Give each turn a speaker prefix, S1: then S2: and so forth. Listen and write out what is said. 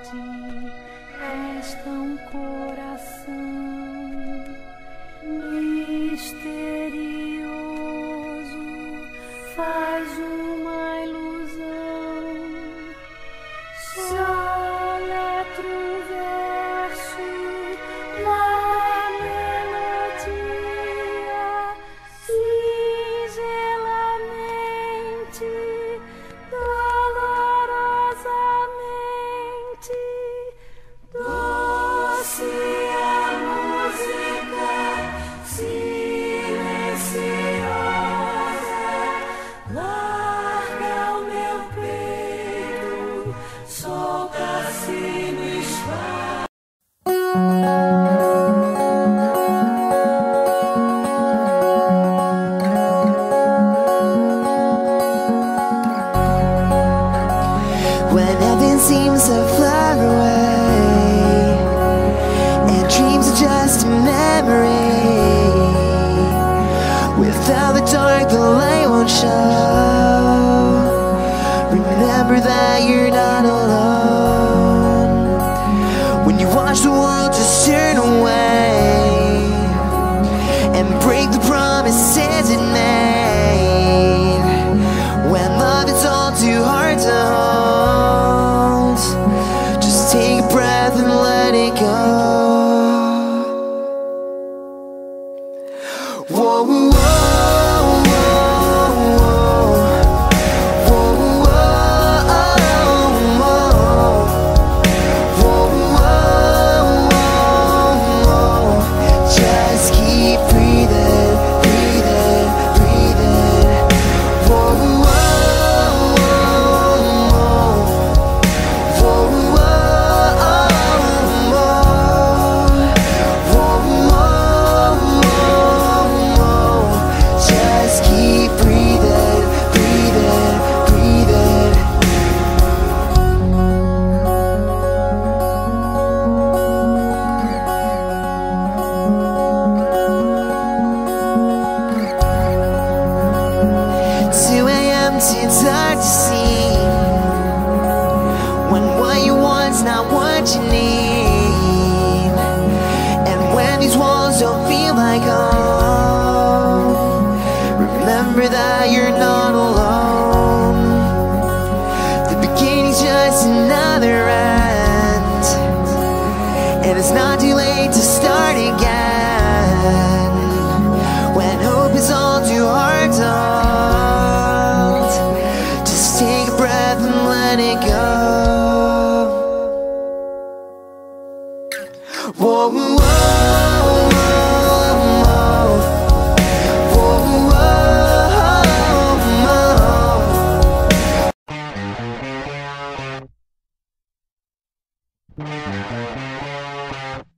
S1: resta um coração misterioso, faz uma ilusão. Só letra o verso na melodia, singelamente, dolorosamente, doce a música silenciosa, larga o meu peito, solta-se no espaço.
S2: When heaven seems so far away and dreams are just a memory, without the dark the light won't show. Remember that you're not alone. When you watch the world just turn away and break the promises it made, when love is all too hard to hold, just take a breath and let it go. Whoa, whoa, whoa, just keep breathing, breathing, breathing. Whoa, just keep breathing, breathing, breathing. Two a.m. too dark to see, when what you want's not what you need, and when these walls don't feel like home, remember that you're not alone. The beginning's just another end, and it's not too late to start again. When hope is all too hard to hold, just take a breath and let it go. Whoa, whoa, whoa, whoa, whoa.